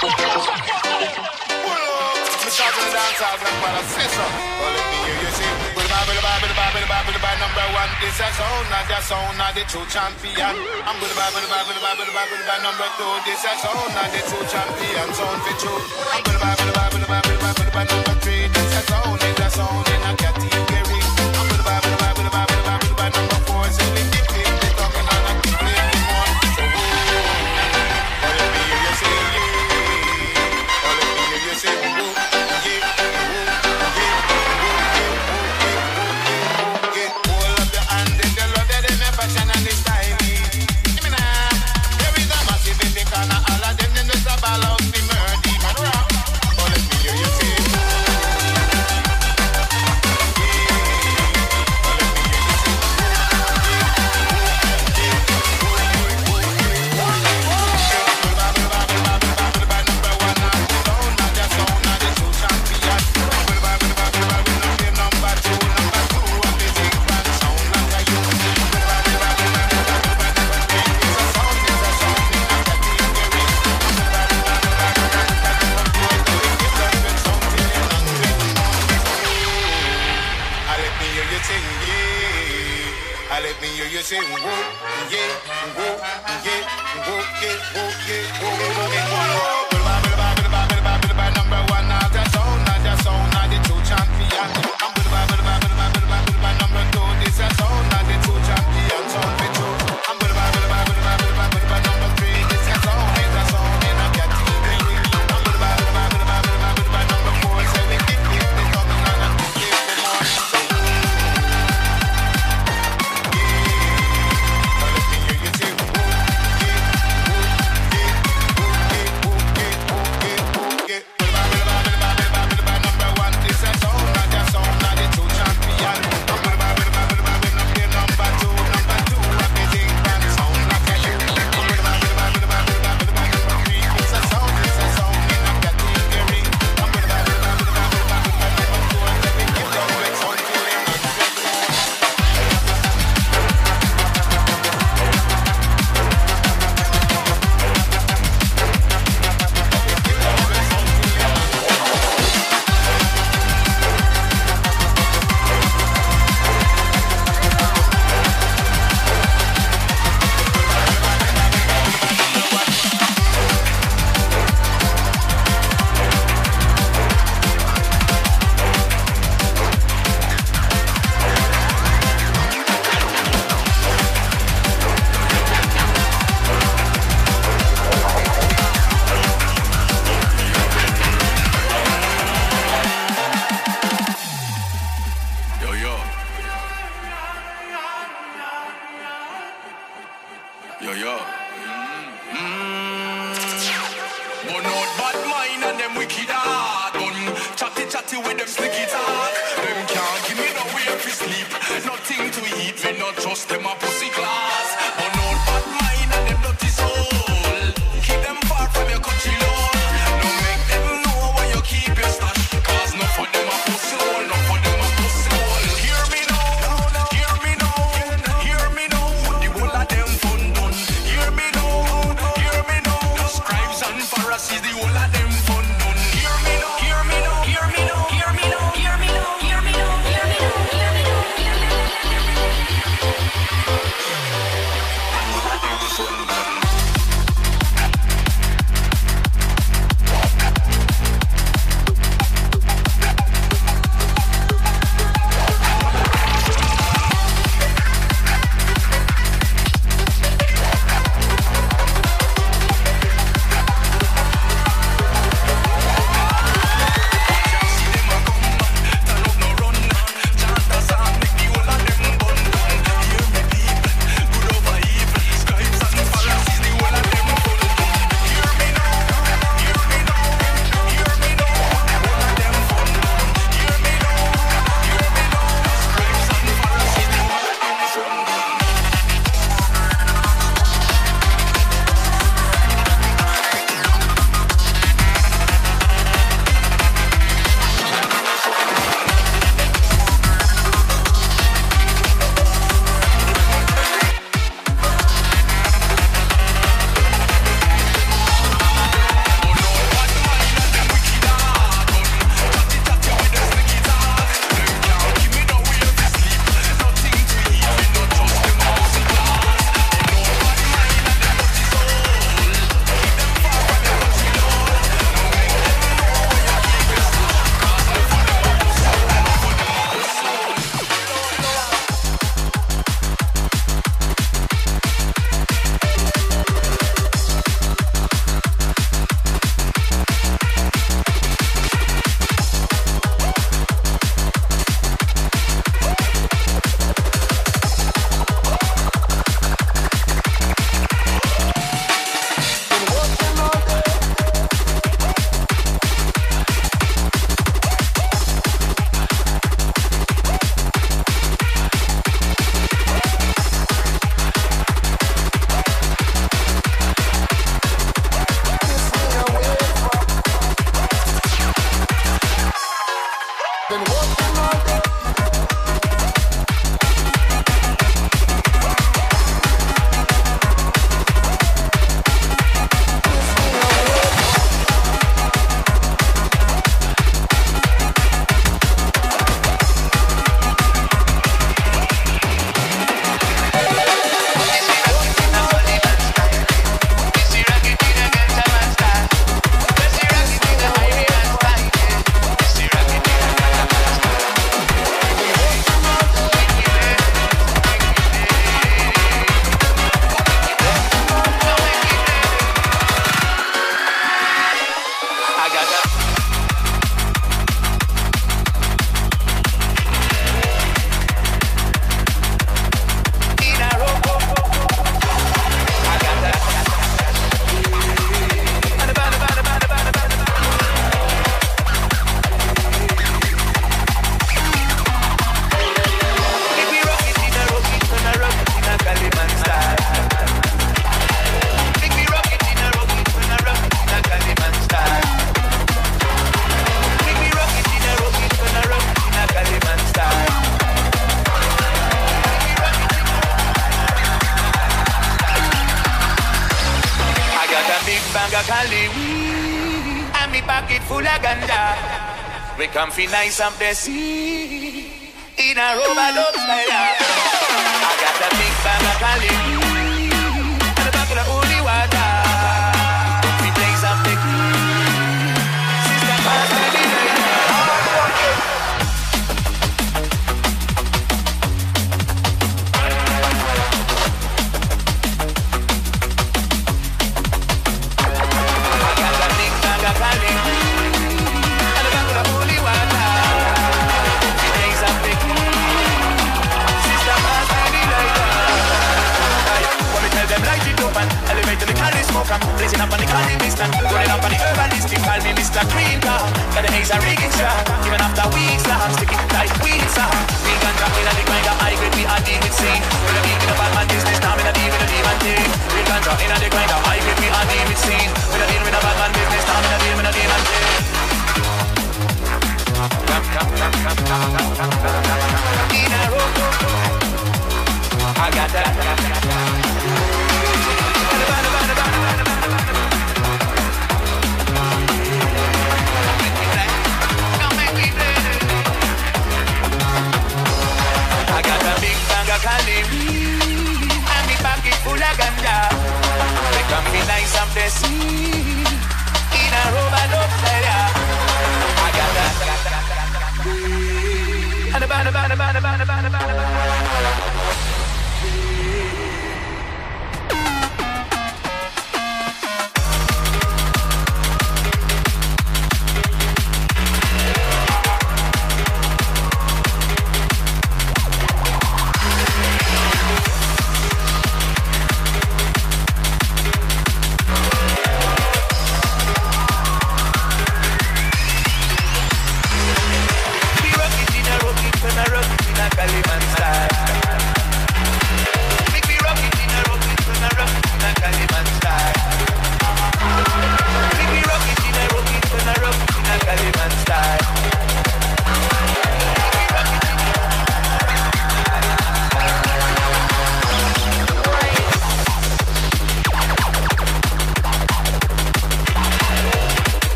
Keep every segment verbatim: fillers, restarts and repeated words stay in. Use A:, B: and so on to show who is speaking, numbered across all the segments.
A: The true champion. I'm good bye, good bye, good bye, good bye, good bye. Number two, this is sound, not the true champion. Sound for true. I'm good bye, good bye, good bye, good bye, good bye. Number three, this is sound, is a sound in a category. I'm good bye, good bye, good bye, good bye, good bye. Number four, so we keep it, they talking on a keep it, they want. So whoa, all of me hear you say yeah, all of me hear you say whoa, yeah, whoa, yeah, whoa, yeah, whoa, yeah, whoa, yeah. Hold up your hand in the Lord, they never fashion and the style. All of them, them just a ball out the murder, man rock. Oh, let me hear you say you say whoa, yeah, whoa, yeah, whoa, yeah, whoa, yeah, whoa, yeah, whoa. Number one, not the sound, not the sound, not the true champion. I'm good, bye, bye, bye, bye, bye, bye. Number two, this is sound, not the true champion. Sound for true. I'm good, bye, bye, bye, bye, bye, bye. Number three, this is sound, is a sound in a category. I'm good, bye, bye, bye, bye, bye. Number four, so we keep it, they coming on and keep it, they want. pocket full of ganja. We come fi nice up the sea in a rubber dub style. I got a big bag of Cali and a bucket of holy water. We blaze up the sister pass me the I got a big bag of Cali and a bucket of holy water. We blaze up the sister pass me the lighter. When we tell them light it up and elevate the Cali smoke, I'm blazing up on the Cali mist and rolling up on the herbalistic. Call me Mister Green Car, got the haze a rigging strong. Even after weeks, I'm sticking like weed song. We can drop in and the grind of high grade, we are deep with scene. We're the deep in the bad man business, now we're the deep in the demon thing. We can drop in and the grind of high grade, we are deep with scene. We're the deep in the bad man business, now we're the deep in the demon thing. In a row, I got that. I got a big bag of Cali and me pocket full of ganja. We come be nice up the sea in a rubber dub style. I got that. And a band, a band, a band, a band, a band, a band, a band. We rock it in a rock it, when I rock it in a Caliban style.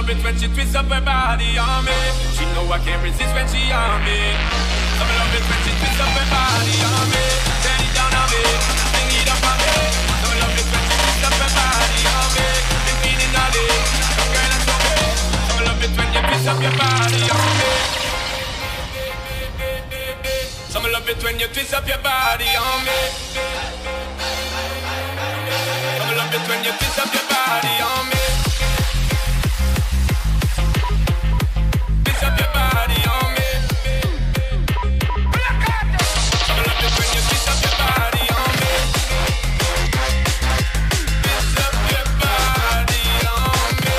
A: it when she twists up her body on me. She know I can't resist when she on me. Some love it when she twists up her body on me. Turn it down on me, bring it up on me. Some love it when she twists up her body on me. Been feeling all day, some girl that's on me. Some love it when you twist up your body on me. Some love it when you twist up your body on me. Some love it when you twist up your body on me. Twist up your body on me. Some love it when you twist up your body on me. Twist up your body on me.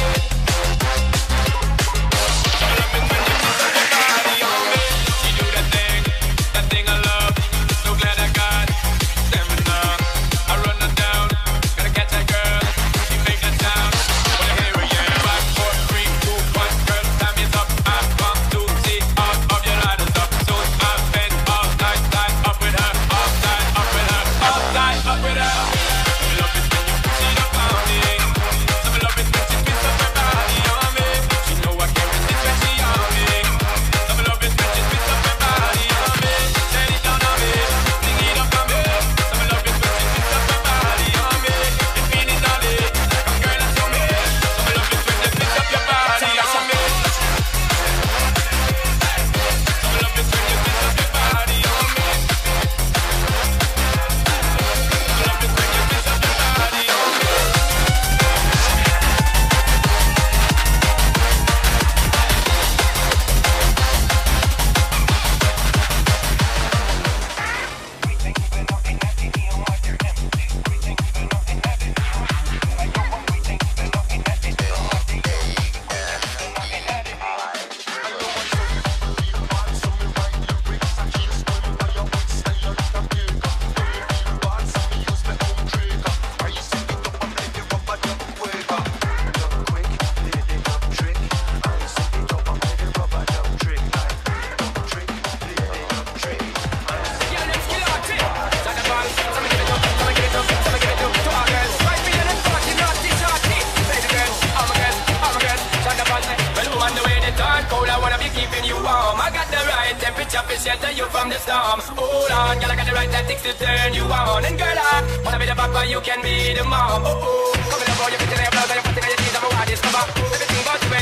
A: Some love it when you twist up your body on me. You do that thing, that thing I love. So glad I got stamina. I run her down, gotta catch that girl. She make that sound. Wanna hear it, yeah. Five, four, three, two, one. Girl, time is up. I want to see all of your lighters up. So I spend all night, night up with her, all night up with her, all night up with her. Some love it when you push it up on me. Some love it when she twists up her body on me. She know I can't resist when she on me. Some love it when she twists up her body on me. Turn it down on me, bring it up on me. Some love it when she twists up her body on me. Been feeling all day, come girl and show me. Some love it when you twist up your body on me. Some love it when you twist up your body on me. Some love it when you twist up your body on me. Shelter you from the storm. Hold on, girl, I got the right tactics to turn you on. And girl, I wanna be the papa, you can be the mom. Oh oh, coming up, boy, you fit in your blouse and you're putting on your teeth. I'm a wild discover. Everything about you.